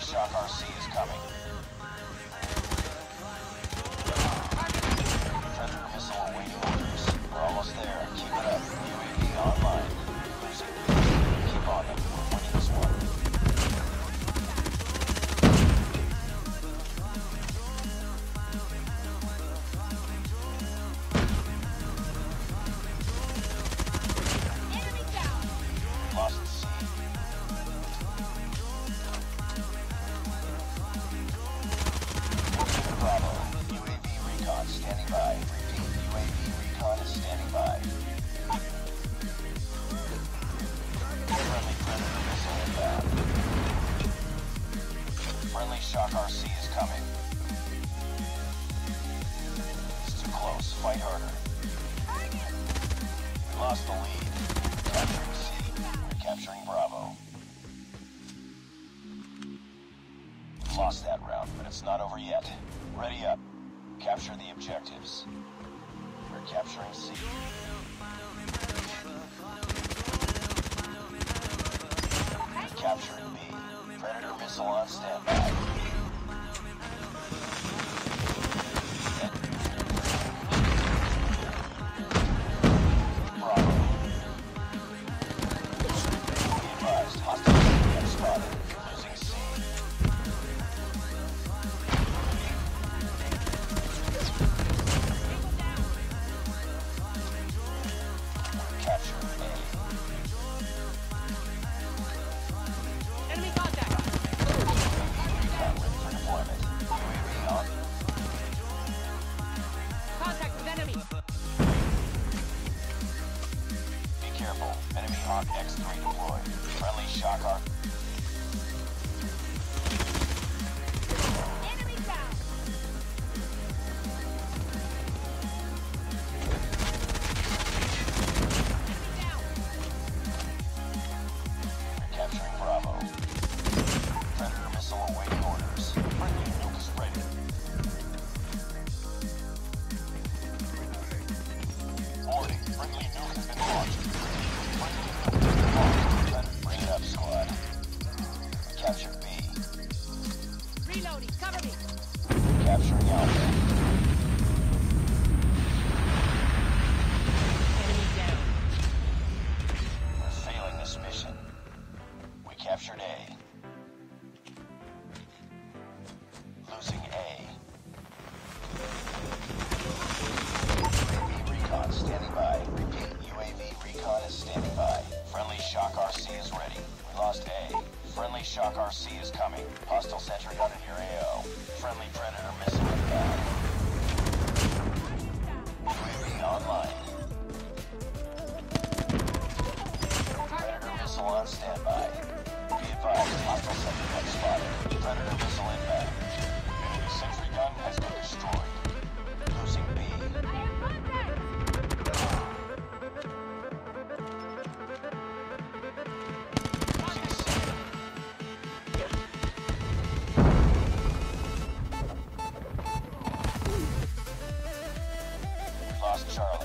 Shock RC is coming. Predator missile awaiting orders. We're almost there. Keep it up. UAV online. Losing. Keep on them. We're winning this one. Lost the sea. Bravo. UAV recon standing by. Repeat, UAV recon is standing by. Friendly Predator missile inbound. Friendly Shock RC is coming. It's too close. Fight harder. We lost the lead. Capturing C. Capturing Bravo. Lost that round, but it's not over yet. Ready up. Capture the objectives. We're capturing C. Capturing B. Predator missile on standby. Bravo. Be advised, hostile have spotted. Losing C. Capture A. Enemy contact! Recon ready for deployment. UAV on. Contact with enemy! Be careful. Enemy Hawk X-3 deployed. Friendly Shock R. Enemy down! Capturing Bravo. Predator missile awaiting orders. Friendly nuke is ready. Warning, friendly nuke has been launched. Friendly nuke has been launched. Bring it up, squad. Capture B. Reloading, cover me! Capturing Alpha. Enemy down. We're failing this mission. We captured A. Losing A. UAV recon standing by. Repeat, UAV recon is standing by. Friendly Shock RC is ready. We lost A. Friendly Shock RC is coming. Hostile sentry gun in your AO. Friendly Predator missile inbound. UAV online. Predator missile on standby. Be advised, hostile sentry gun spotted. Predator missile inbound. Enemy sentry gun has been destroyed. Losing B. Losing C. Lost Charlie.